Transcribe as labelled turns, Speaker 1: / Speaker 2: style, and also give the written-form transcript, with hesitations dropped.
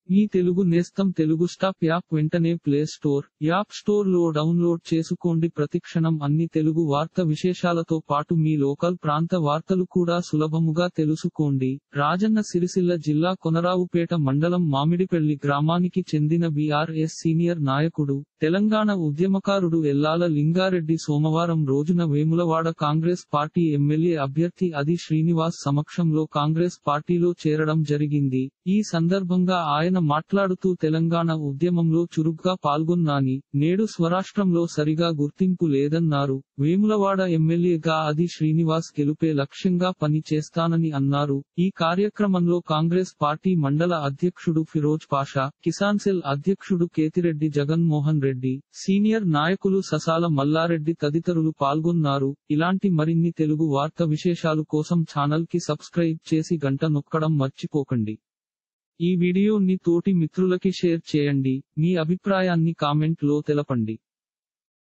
Speaker 1: మీ తెలుగు నేస్తం Telugu stop app వెంటనే play store, app store లో డౌన్లోడ్ చేసుకోండి. ప్రతిక్షణం అన్ని తెలుగు వార్త విశేషాలతో పాటు మీ లోకల్ ప్రాంత వార్తలు కూడా సులభముగా తెలుసుకోండి. రాజన్న సిరిసిల్ల జిల్లా కొనరావుపేట మండలం మామిడిపెళ్లి గ్రామానికి చెందిన బీఆర్ఎస్ సీనియర్ నాయకుడు, తెలంగాణ ఉద్యమకారుడు ఎల్లాల లింగారెడ్డి సోమవారం రోజున వేములవాడ కాంగ్రెస్ పార్టీ ఎమ్మెల్యే అభ్యర్థి ఆది శ్రీనివాస్ సమక్షంలో కాంగ్రెస్ పార్టీలో చేరడం జరిగింది. ఈ సందర్భంగా ఆయన మాట్లాడుతూ తెలంగాణ ఉద్యమంలో చురుగ్గా పాల్గొన్నాని, నేడు స్వరాష్ట్రంలో సరిగా గుర్తింపు లేదన్నారు. వేములవాడ ఎమ్మెల్యేగా ఆది శ్రీనివాస్ గెలుపే లక్ష్యంగా పని చేస్తానని అన్నారు. ఈ కార్యక్రమంలో కాంగ్రెస్ పార్టీ మండల అధ్యక్షుడు ఫిరోజ్ పాషా, కిసాన్ సెల్ అధ్యక్షుడు కేతిరెడ్డి జగన్మోహన్ రెడ్డి, సీనియర్ నాయకులు ససాల మల్లారెడ్డి తదితరులు పాల్గొన్నారు. ఇలాంటి మరిన్ని తెలుగు వార్త విశేషాలు కోసం ఛానల్ కి సబ్స్క్రైబ్ చేసి గంట నొక్కడం మర్చిపోకండి. ఈ వీడియోని తోటి మిత్రులకి షేర్ చేయండి. మీ అభిప్రాయాన్ని కామెంట్ లో తెలపండి.